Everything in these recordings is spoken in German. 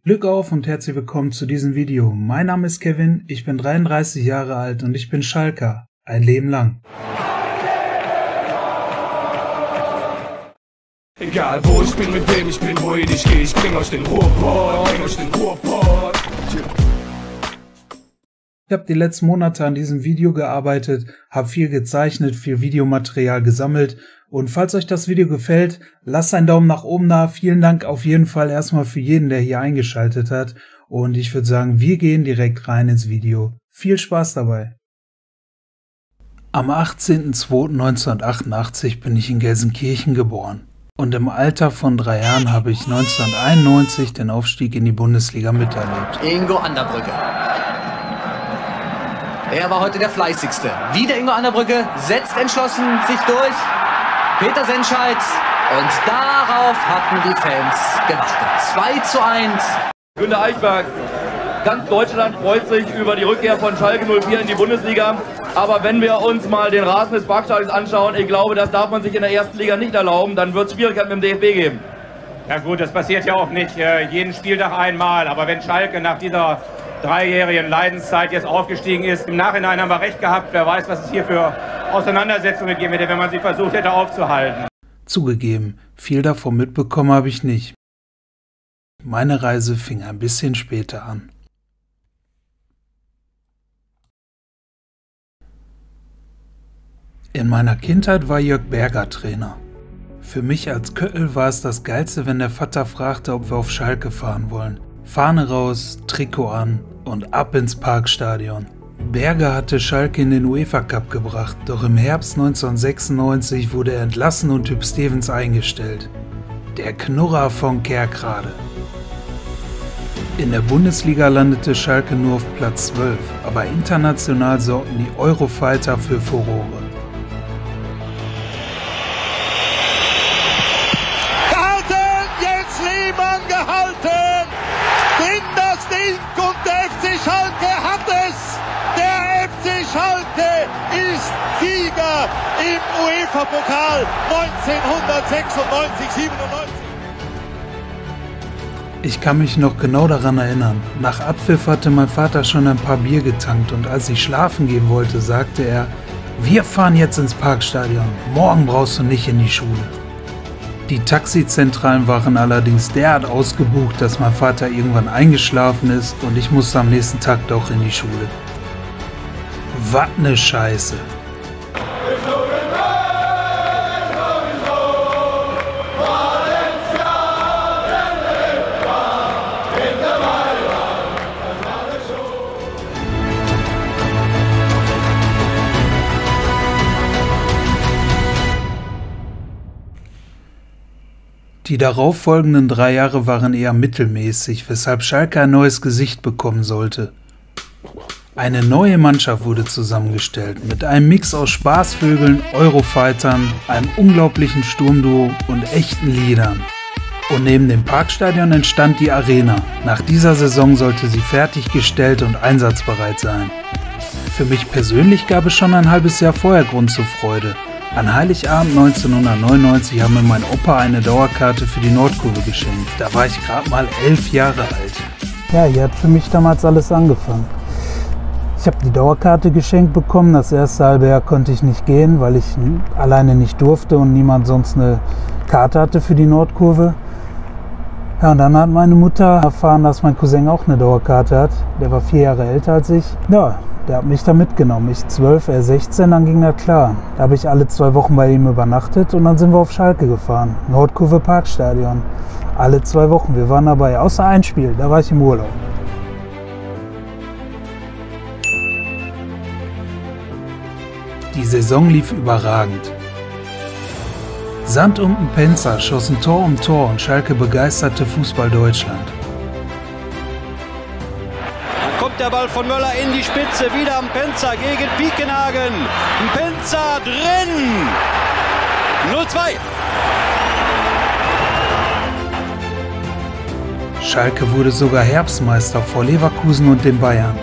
Glück auf und herzlich willkommen zu diesem Video. Mein Name ist Kevin, ich bin 33 Jahre alt und ich bin Schalker. Ein Leben lang. Egal wo ich bin, mit wem ich bin, wohin ich gehe, ich bring euch den Ruhrpott, Ich habe die letzten Monate an diesem Video gearbeitet, habe viel gezeichnet, viel Videomaterial gesammelt und falls euch das Video gefällt, lasst einen Daumen nach oben da. Vielen Dank auf jeden Fall erstmal für jeden, der hier eingeschaltet hat und ich würde sagen, wir gehen direkt rein ins Video. Viel Spaß dabei! Am 18.02.1988 bin ich in Gelsenkirchen geboren und im Alter von 3 Jahren habe ich 1991 den Aufstieg in die Bundesliga miterlebt. Ingo Anderbrücke. Er war heute der fleißigste. Wieder Ingo Anderbrücke, setzt entschlossen sich durch. Peter Sennscheidt. Und darauf hatten die Fans gewartet. 2:1. Günter Eichberg. Ganz Deutschland freut sich über die Rückkehr von Schalke 04 in die Bundesliga. Aber wenn wir uns mal den Rasen des Parkstadions anschauen, ich glaube, das darf man sich in der ersten Liga nicht erlauben. Dann wird es Schwierigkeiten mit dem DFB geben. Ja gut, das passiert ja auch nicht jeden Spieltag einmal. Aber wenn Schalke nach dieser 3-jährigen Leidenszeit jetzt aufgestiegen ist, im Nachhinein haben wir recht gehabt. Wer weiß, was es hier für Auseinandersetzungen gegeben hätte, wenn man sie versucht hätte aufzuhalten. Zugegeben, viel davon mitbekommen habe ich nicht. Meine Reise fing ein bisschen später an. In meiner Kindheit war Jörg Berger Trainer. Für mich als Köttel war es das Geilste, wenn der Vater fragte, ob wir auf Schalke fahren wollen. Fahne raus, Trikot an und ab ins Parkstadion. Berger hatte Schalke in den UEFA Cup gebracht, doch im Herbst 1996 wurde er entlassen und Hüb Stevens eingestellt. Der Knurrer von Kerkrade. In der Bundesliga landete Schalke nur auf Platz 12, aber international sorgten die Eurofighter für Furore. Im UEFA-Pokal 1996/97. Ich kann mich noch genau daran erinnern. Nach Abpfiff hatte mein Vater schon ein paar Bier getankt und als ich schlafen gehen wollte, sagte er: Wir fahren jetzt ins Parkstadion, morgen brauchst du nicht in die Schule. Die Taxizentralen waren allerdings derart ausgebucht, dass mein Vater irgendwann eingeschlafen ist und ich musste am nächsten Tag doch in die Schule. Was ne Scheiße! Die darauffolgenden 3 Jahre waren eher mittelmäßig, weshalb Schalke ein neues Gesicht bekommen sollte. Eine neue Mannschaft wurde zusammengestellt, mit einem Mix aus Spaßvögeln, Eurofightern, einem unglaublichen Sturmduo und echten Liedern. Und neben dem Parkstadion entstand die Arena. Nach dieser Saison sollte sie fertiggestellt und einsatzbereit sein. Für mich persönlich gab es schon ein halbes Jahr vorher Grund zur Freude. An Heiligabend 1999 haben mir mein Opa eine Dauerkarte für die Nordkurve geschenkt. Da war ich gerade mal 11 Jahre alt. Ja, hier hat für mich damals alles angefangen. Ich habe die Dauerkarte geschenkt bekommen. Das erste halbe Jahr konnte ich nicht gehen, weil ich alleine nicht durfte und niemand sonst eine Karte hatte für die Nordkurve. Ja, und dann hat meine Mutter erfahren, dass mein Cousin auch eine Dauerkarte hat. Der war 4 Jahre älter als ich. Ja, der hat mich da mitgenommen. Ich 12, er 16, dann ging das klar. Da habe ich alle 2 Wochen bei ihm übernachtet und dann sind wir auf Schalke gefahren. Nordkurve Parkstadion. Alle 2 Wochen. Wir waren dabei, außer ein Spiel, da war ich im Urlaub. Die Saison lief überragend. Sand und Penza schossen Tor um Tor und Schalke begeisterte Fußball Deutschland. Kommt der Ball von Möller in die Spitze, wieder am Penza gegen Piekenhagen. Penza drin. 0:2. Schalke wurde sogar Herbstmeister vor Leverkusen und den Bayern.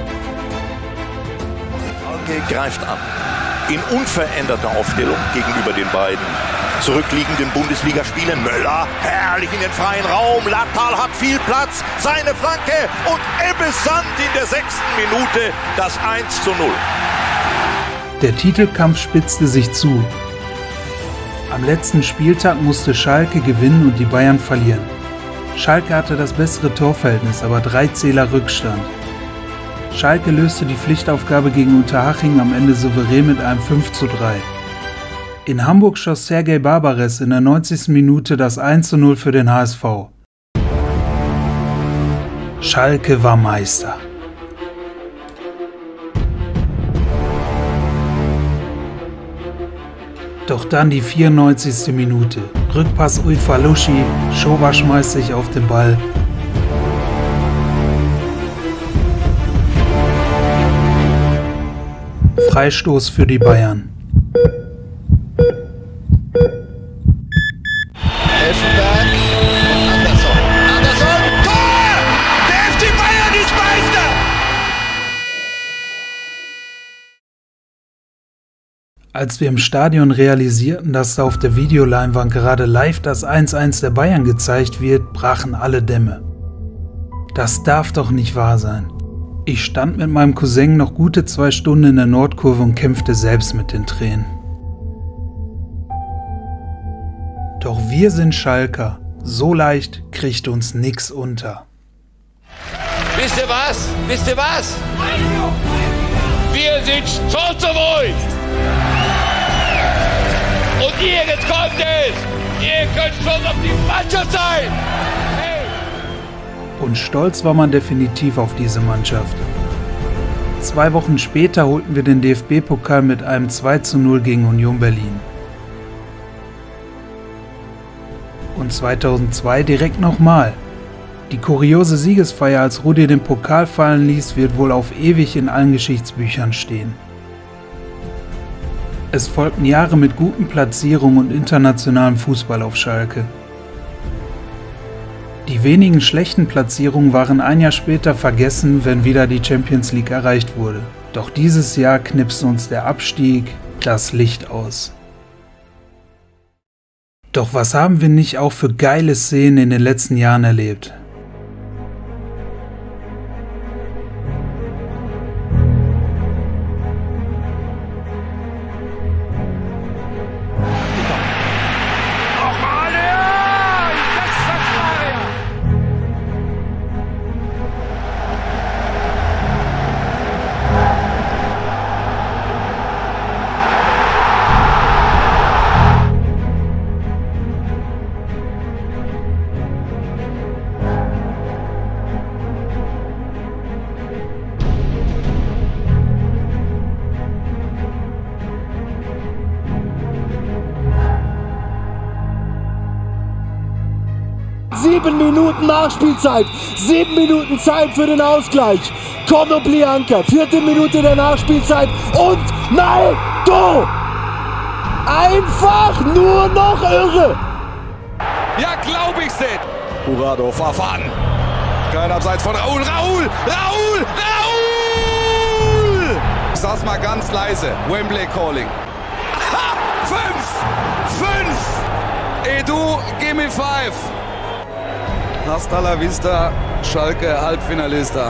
Schalke greift an. In unveränderter Aufstellung gegenüber den beiden zurückliegenden Bundesligaspielen. Möller, herrlich in den freien Raum. Lattal hat viel Platz. Seine Flanke und Ebbe Sand in der 6. Minute das 1:0. Der Titelkampf spitzte sich zu. Am letzten Spieltag musste Schalke gewinnen und die Bayern verlieren. Schalke hatte das bessere Torverhältnis, aber 3 Zähler Rückstand. Schalke löste die Pflichtaufgabe gegen Unterhaching am Ende souverän mit einem 5:3. In Hamburg schoss Sergej Barbares in der 90. Minute das 1:0 für den HSV. Schalke war Meister. Doch dann die 94. Minute. Rückpass Uefalushi, Schober schmeißt sich auf den Ball. Freistoß für die Bayern. Effenberg und Anderson. Anderson, Tor! Der FC Bayern ist Meister! Als wir im Stadion realisierten, dass da auf der Videoleinwand gerade live das 1:1 der Bayern gezeigt wird, brachen alle Dämme. Das darf doch nicht wahr sein. Ich stand mit meinem Cousin noch gute 2 Stunden in der Nordkurve und kämpfte selbst mit den Tränen. Doch wir sind Schalker. So leicht kriegt uns nix unter. Wisst ihr was? Wisst ihr was? Wir sind stolz auf euch! Und ihr, jetzt kommt es! Ihr könnt stolz auf die Mannschaft sein! Hey. Und stolz war man definitiv auf diese Mannschaft. 2 Wochen später holten wir den DFB-Pokal mit einem 2:0 gegen Union Berlin. Und 2002 direkt nochmal. Die kuriose Siegesfeier, als Rudi den Pokal fallen ließ, wird wohl auf ewig in allen Geschichtsbüchern stehen. Es folgten Jahre mit guten Platzierungen und internationalem Fußball auf Schalke. Die wenigen schlechten Platzierungen waren ein Jahr später vergessen, wenn wieder die Champions League erreicht wurde. Doch dieses Jahr knipste uns der Abstieg das Licht aus. Doch was haben wir nicht auch für geile Szenen in den letzten Jahren erlebt? Sieben Minuten Nachspielzeit, 7 Minuten Zeit für den Ausgleich. Konoplyanka, 4. Minute der Nachspielzeit und nein, du! Einfach nur noch irre! Ja, glaub ich's nicht! Jurado, Verfahren. Kein Abseits von Raul, Raul! Ich sag's mal ganz leise, Wembley Calling. Ha! 5! Edu, give me 5! Hasta la vista, Schalke Halbfinalista.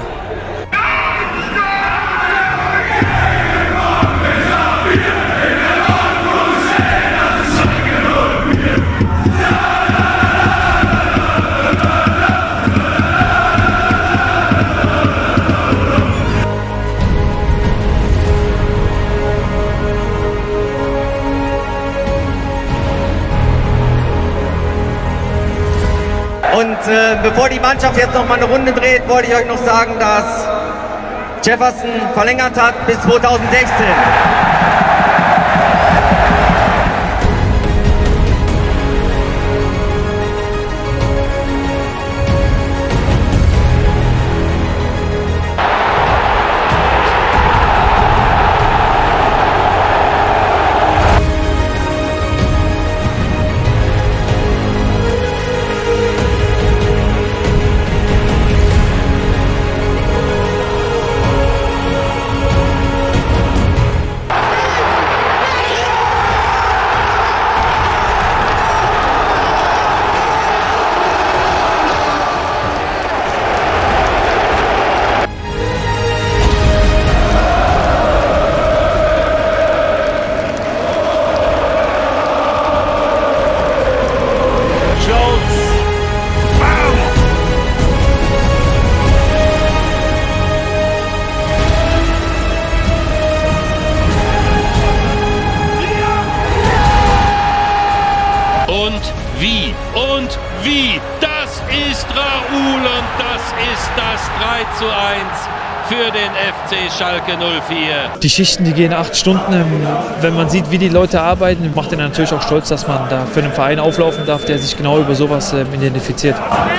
Und bevor die Mannschaft jetzt noch mal eine Runde dreht, wollte ich euch noch sagen, dass Jefferson verlängert hat bis 2016. ist das 3:1 für den FC Schalke 04. Die Schichten, die gehen 8 Stunden. Wenn man sieht, wie die Leute arbeiten, macht einen natürlich auch stolz, dass man da für einen Verein auflaufen darf, der sich genau über sowas identifiziert.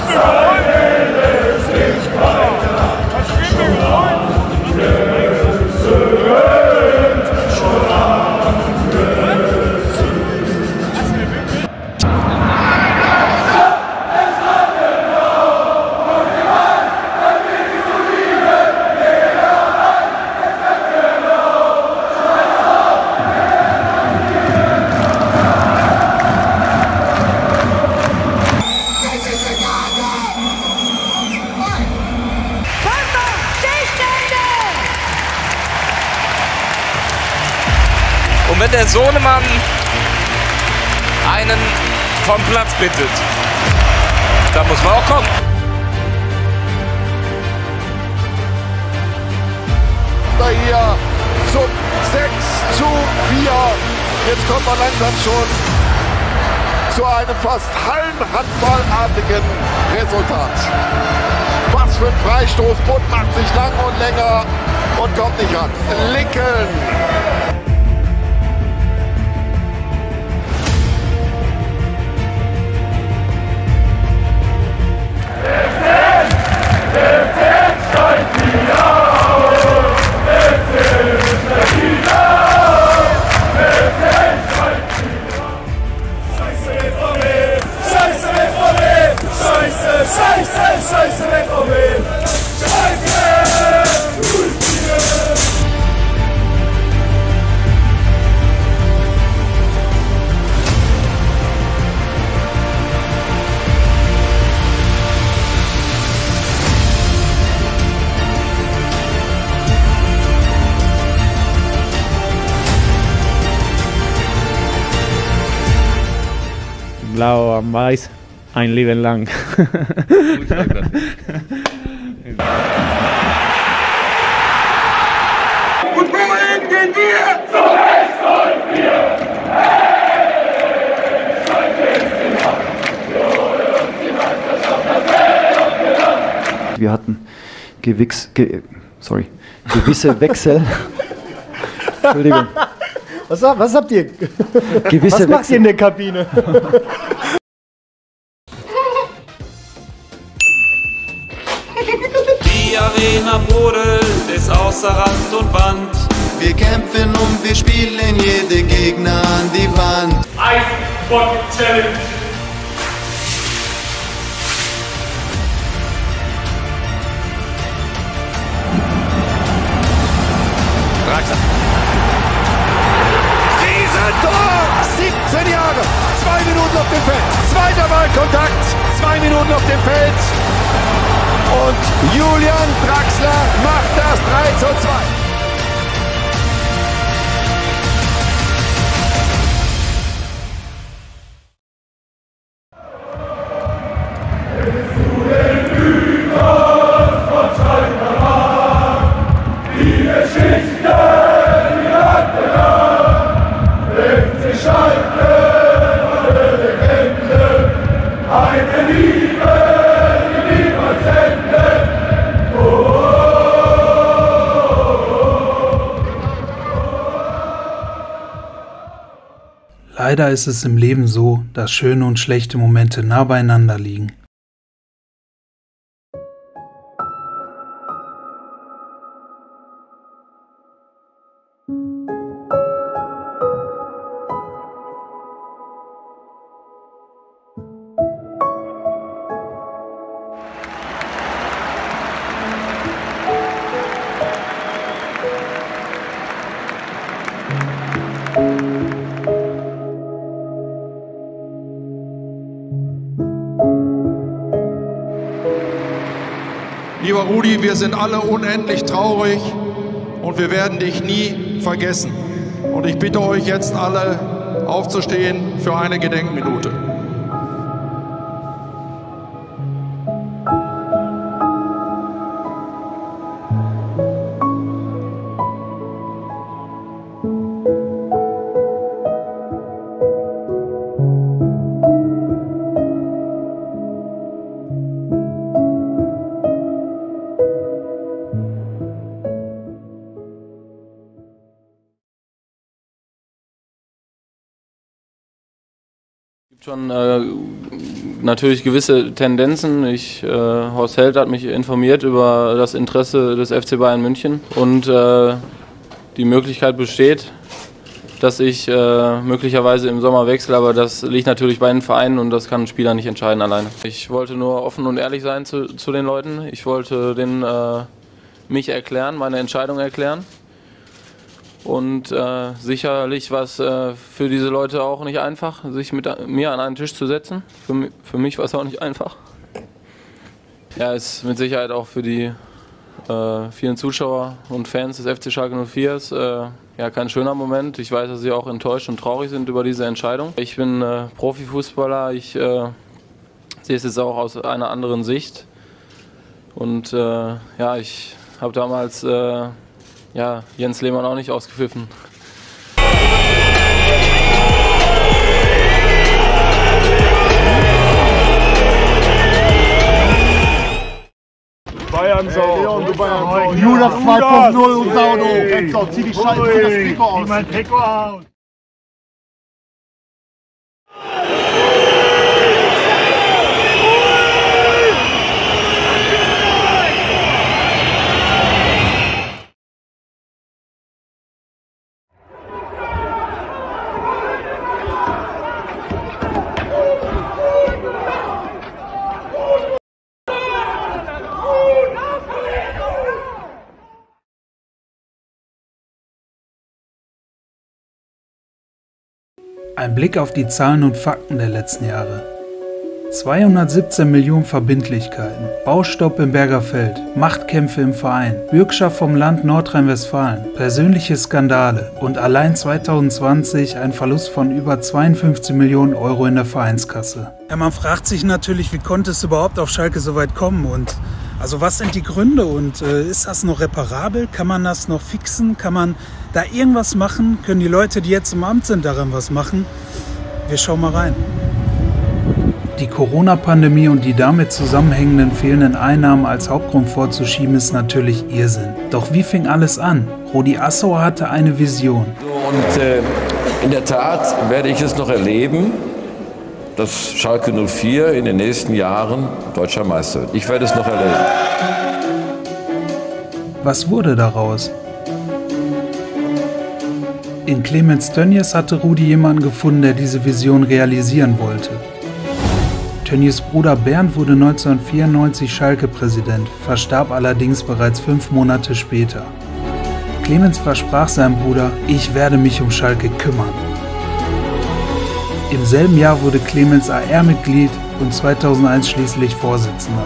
Und wenn der Sohnemann einen vom Platz bittet, dann muss man auch kommen. Da hier zum 6:4. Jetzt kommt man langsam schon zu einem fast hallenhandballartigen Resultat. Was für ein Freistoß. Butt macht sich lang und länger und kommt nicht ran. Lincoln. Blau am Weiß, ein Leben lang. Und wohin gehen wir? Zum S04! Wir hatten gewisse Wechsel. Entschuldigung. Was habt ihr? Was macht ihr in der Kabine? Die Arena brodelt, ist außer Rand und Band. Wir kämpfen und wir spielen jede Gegner an die Wand. Eisbock Challenge. Riesentor! 17 Jahre, 2 Minuten auf dem Feld. Zweiter Ballkontakt, 2 Minuten auf dem Feld. Und Julian Draxler macht das 3:2. Leider ist es im Leben so, dass schöne und schlechte Momente nah beieinander liegen. Lieber Rudi, wir sind alle unendlich traurig und wir werden dich nie vergessen. Und ich bitte euch jetzt alle aufzustehen für eine Gedenkminute. Schon natürlich gewisse Tendenzen. Horst Held hat mich informiert über das Interesse des FC Bayern München und die Möglichkeit besteht, dass ich möglicherweise im Sommer wechsle, aber das liegt natürlich bei den Vereinen und das kann ein Spieler nicht entscheiden alleine. Ich wollte nur offen und ehrlich sein zu den Leuten. Ich wollte mich erklären, meine Entscheidung erklären. Und sicherlich war es für diese Leute auch nicht einfach, sich mit mir an einen Tisch zu setzen. Für mich war es auch nicht einfach. Ja, ist mit Sicherheit auch für die vielen Zuschauer und Fans des FC Schalke 04 ja, kein schöner Moment. Ich weiß, dass sie auch enttäuscht und traurig sind über diese Entscheidung. Ich bin Profifußballer, ich sehe es jetzt auch aus einer anderen Sicht. Und ja, ich habe damals ja, Jens Lehmann auch nicht ausgepfiffen. Bayern-Sau. Leon, du Bayern-Sau. Judas 2.0 und Saudo. Rechtsaus, zieh die Scheiße, zieh das Trikot aus. Zieh mein Trikot aus. Ein Blick auf die Zahlen und Fakten der letzten Jahre. 217 Millionen Verbindlichkeiten, Baustopp im Bergerfeld, Machtkämpfe im Verein, Bürgschaft vom Land Nordrhein-Westfalen, persönliche Skandale und allein 2020 ein Verlust von über 52 Millionen Euro in der Vereinskasse. Ja, man fragt sich natürlich, wie konnte es überhaupt auf Schalke so weit kommen und also was sind die Gründe und ist das noch reparabel? Kann man das noch fixen? Kann man da irgendwas machen? Können die Leute, die jetzt im Amt sind, daran was machen? Wir schauen mal rein. Die Corona-Pandemie und die damit zusammenhängenden fehlenden Einnahmen als Hauptgrund vorzuschieben, ist natürlich Irrsinn. Doch wie fing alles an? Rudi Assauer hatte eine Vision. Und in der Tat werde ich es noch erleben, dass Schalke 04 in den nächsten Jahren deutscher Meister wird. Ich werde es noch erleben. Was wurde daraus? In Clemens Tönnies hatte Rudi jemanden gefunden, der diese Vision realisieren wollte. Tönnies Bruder Bernd wurde 1994 Schalke-Präsident, verstarb allerdings bereits 5 Monate später. Clemens versprach seinem Bruder, ich werde mich um Schalke kümmern. Im selben Jahr wurde Clemens AR-Mitglied und 2001 schließlich Vorsitzender.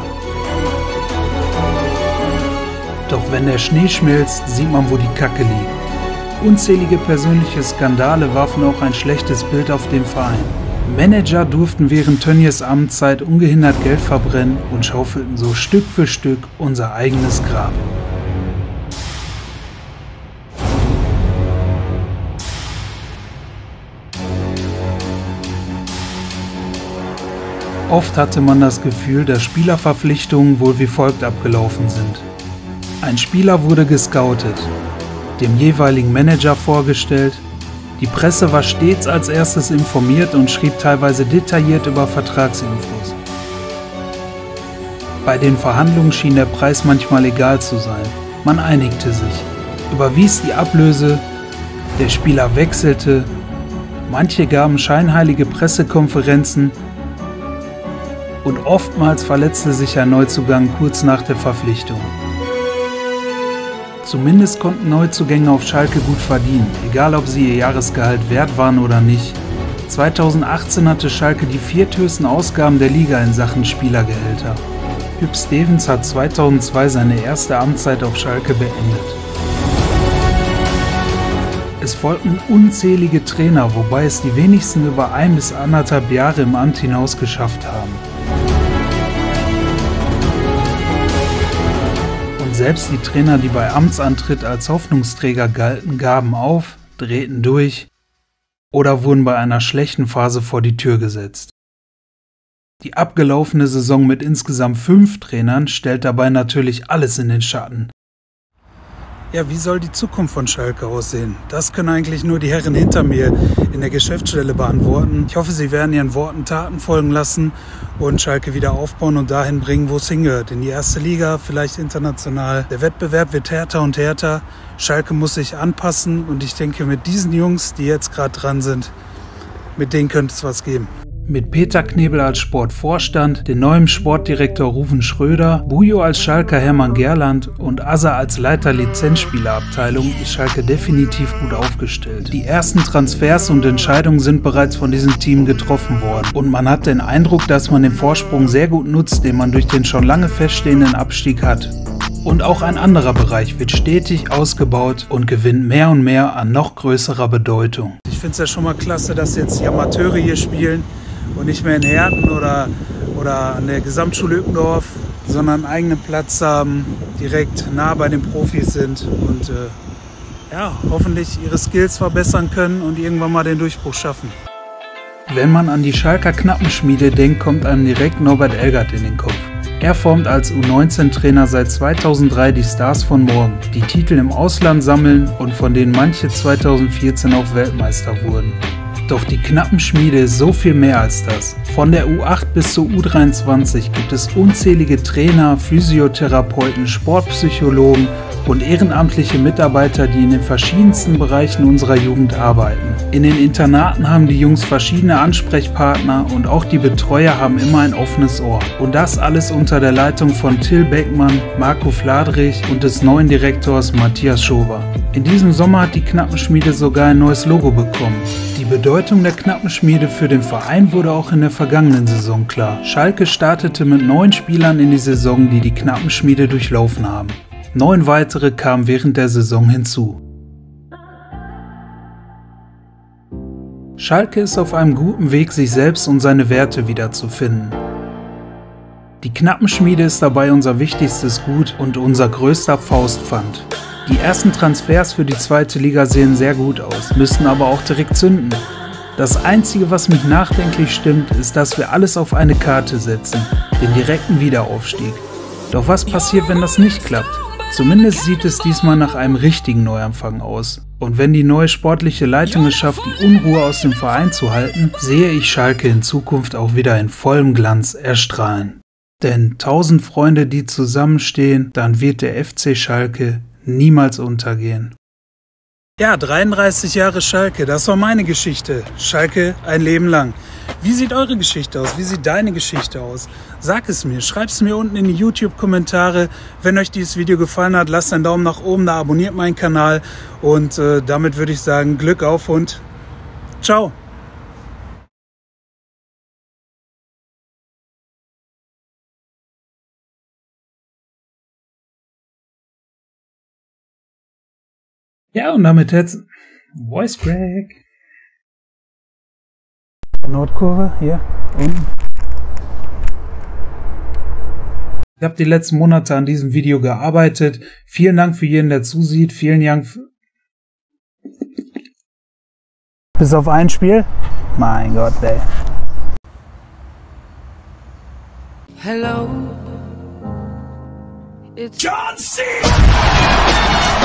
Doch wenn der Schnee schmilzt, sieht man, wo die Kacke liegt. Unzählige persönliche Skandale warfen auch ein schlechtes Bild auf den Verein. Manager durften während Tönnies Amtszeit ungehindert Geld verbrennen und schaufelten so Stück für Stück unser eigenes Grab. Oft hatte man das Gefühl, dass Spielerverpflichtungen wohl wie folgt abgelaufen sind. Ein Spieler wurde gescoutet, dem jeweiligen Manager vorgestellt, die Presse war stets als erstes informiert und schrieb teilweise detailliert über Vertragsinfos. Bei den Verhandlungen schien der Preis manchmal egal zu sein. Man einigte sich, überwies die Ablöse, der Spieler wechselte, manche gaben scheinheilige Pressekonferenzen und oftmals verletzte sich ein Neuzugang kurz nach der Verpflichtung. Zumindest konnten Neuzugänge auf Schalke gut verdienen, egal ob sie ihr Jahresgehalt wert waren oder nicht. 2018 hatte Schalke die vierthöchsten Ausgaben der Liga in Sachen Spielergehälter. Hüb Stevens hat 2002 seine erste Amtszeit auf Schalke beendet. Es folgten unzählige Trainer, wobei es die wenigsten über 1 bis 1,5 Jahre im Amt hinaus geschafft haben. Selbst die Trainer, die bei Amtsantritt als Hoffnungsträger galten, gaben auf, drehten durch oder wurden bei einer schlechten Phase vor die Tür gesetzt. Die abgelaufene Saison mit insgesamt 5 Trainern stellt dabei natürlich alles in den Schatten. Ja, wie soll die Zukunft von Schalke aussehen? Das können eigentlich nur die Herren hinter mir in der Geschäftsstelle beantworten. Ich hoffe, sie werden ihren Worten Taten folgen lassen und Schalke wieder aufbauen und dahin bringen, wo es hingehört. In die erste Liga, vielleicht international. Der Wettbewerb wird härter und härter. Schalke muss sich anpassen und ich denke, mit diesen Jungs, die jetzt gerade dran sind, mit denen könnte es was geben. Mit Peter Knebel als Sportvorstand, dem neuen Sportdirektor Ruven Schröder, Bujo als Schalker Hermann Gerland und Asa als Leiter Lizenzspielerabteilung ist Schalke definitiv gut aufgestellt. Die ersten Transfers und Entscheidungen sind bereits von diesem Team getroffen worden und man hat den Eindruck, dass man den Vorsprung sehr gut nutzt, den man durch den schon lange feststehenden Abstieg hat. Und auch ein anderer Bereich wird stetig ausgebaut und gewinnt mehr und mehr an noch größerer Bedeutung. Ich finde es ja schon mal klasse, dass jetzt die Amateure hier spielen und nicht mehr in Herten oder an der Gesamtschule Ückendorf, sondern einen eigenen Platz haben, direkt nah bei den Profis sind und ja, hoffentlich ihre Skills verbessern können und irgendwann mal den Durchbruch schaffen. Wenn man an die Schalker Knappenschmiede denkt, kommt einem direkt Norbert Elgert in den Kopf. Er formt als U19-Trainer seit 2003 die Stars von morgen, die Titel im Ausland sammeln und von denen manche 2014 auch Weltmeister wurden. Doch die Knappenschmiede ist so viel mehr als das. Von der U8 bis zur U23 gibt es unzählige Trainer, Physiotherapeuten, Sportpsychologen und ehrenamtliche Mitarbeiter, die in den verschiedensten Bereichen unserer Jugend arbeiten. In den Internaten haben die Jungs verschiedene Ansprechpartner und auch die Betreuer haben immer ein offenes Ohr. Und das alles unter der Leitung von Till Beckmann, Marco Fladrich und des neuen Direktors Matthias Schober. In diesem Sommer hat die Knappenschmiede sogar ein neues Logo bekommen. Die Bedeutung der Knappenschmiede für den Verein wurde auch in der vergangenen Saison klar. Schalke startete mit 9 Spielern in die Saison, die die Knappenschmiede durchlaufen haben. 9 weitere kamen während der Saison hinzu. Schalke ist auf einem guten Weg, sich selbst und seine Werte wiederzufinden. Die Knappenschmiede ist dabei unser wichtigstes Gut und unser größter Faustpfand. Die ersten Transfers für die zweite Liga sehen sehr gut aus, müssen aber auch direkt zünden. Das Einzige, was mich nachdenklich stimmt, ist, dass wir alles auf eine Karte setzen, den direkten Wiederaufstieg. Doch was passiert, wenn das nicht klappt? Zumindest sieht es diesmal nach einem richtigen Neuanfang aus. Und wenn die neue sportliche Leitung es schafft, die Unruhe aus dem Verein zu halten, sehe ich Schalke in Zukunft auch wieder in vollem Glanz erstrahlen. Denn 1000 Freunde, die zusammenstehen, dann wird der FC Schalke niemals untergehen. Ja, 33 Jahre Schalke, das war meine Geschichte. Schalke ein Leben lang. Wie sieht eure Geschichte aus? Wie sieht deine Geschichte aus? Sag es mir, schreib es mir unten in die YouTube-Kommentare. Wenn euch dieses Video gefallen hat, lasst einen Daumen nach oben da, abonniert meinen Kanal und damit würde ich sagen, Glück auf und ciao! Ja, und damit jetzt Voice Crack. Nordkurve, hier, unten. Ich habe die letzten Monate an diesem Video gearbeitet. Vielen Dank für jeden, der zusieht. Vielen Dank für... Bis auf ein Spiel? Mein Gott, ey. Hello, it's John C.